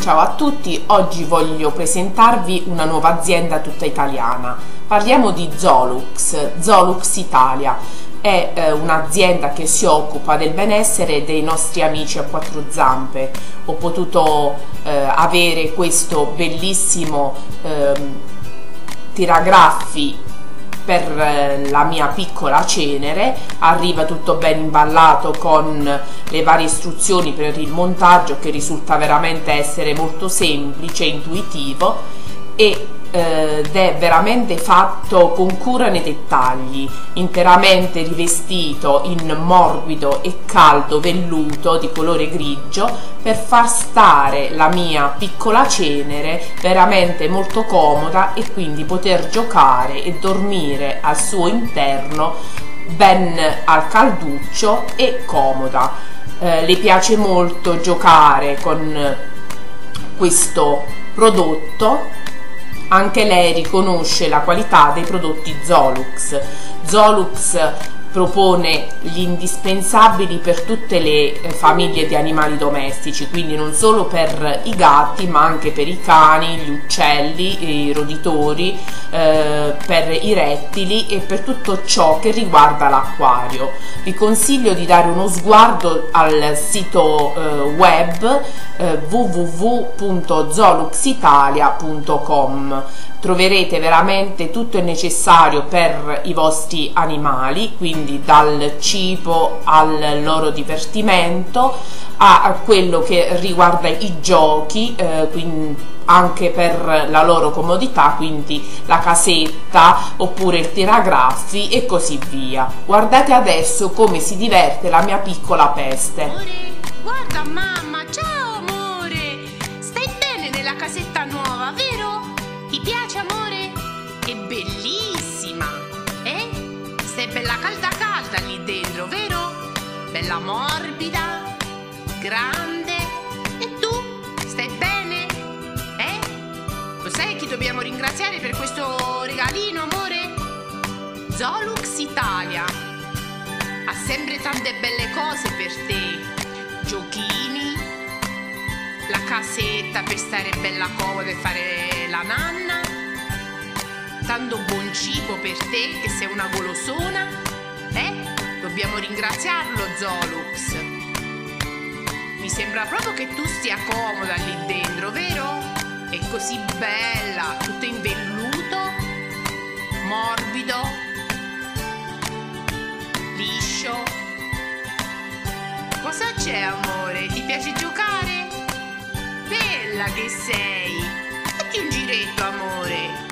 Ciao a tutti, oggi voglio presentarvi una nuova azienda tutta italiana. Parliamo di Zolux, Zolux Italia. È un'azienda che si occupa del benessere dei nostri amici a quattro zampe. Ho potuto avere questo bellissimo tiragraffi per la mia piccola cenere. Arriva tutto ben imballato con le varie istruzioni per il montaggio, che risulta veramente essere molto semplice e intuitivo, ed è veramente fatto con cura nei dettagli, interamente rivestito in morbido e caldo velluto di colore grigio per far stare la mia piccola cenere veramente molto comoda e quindi poter giocare e dormire al suo interno ben al calduccio e comoda. Le piace molto giocare con questo prodotto. Anche lei riconosce la qualità dei prodotti Zolux. Zolux propone gli indispensabili per tutte le famiglie di animali domestici, quindi non solo per i gatti ma anche per i cani, gli uccelli, i roditori, per i rettili e per tutto ciò che riguarda l'acquario. Vi consiglio di dare uno sguardo al sito web www.zoluxitalia.com. Troverete veramente tutto il necessario per i vostri animali, quindi dal cibo al loro divertimento a quello che riguarda i giochi, quindi anche per la loro comodità, quindi la casetta oppure il tiragraffi e così via. Guardate adesso come si diverte la mia piccola peste. Amore, guarda mamma, ciao amore, stai bene nella casetta nuova, vero? Ti piace amore? È bellissima, eh? Stai bella calda calda lì dentro, vero? Bella morbida, grande. E tu? Stai bene? Eh? Lo sai chi dobbiamo ringraziare per questo regalino, amore? Zolux Italia. Ha sempre tante belle cose per te. Giochini, la casetta per stare bella comoda e fare la nanna, tanto buon cibo per te che sei una golosona, dobbiamo ringraziarlo Zolux. Mi sembra proprio che tu stia comoda lì dentro, vero? È così bella, tutto in velluto, morbido, liscio. Cosa c'è amore? Ti piace giocare? Bella che sei! Fatti un giretto amore!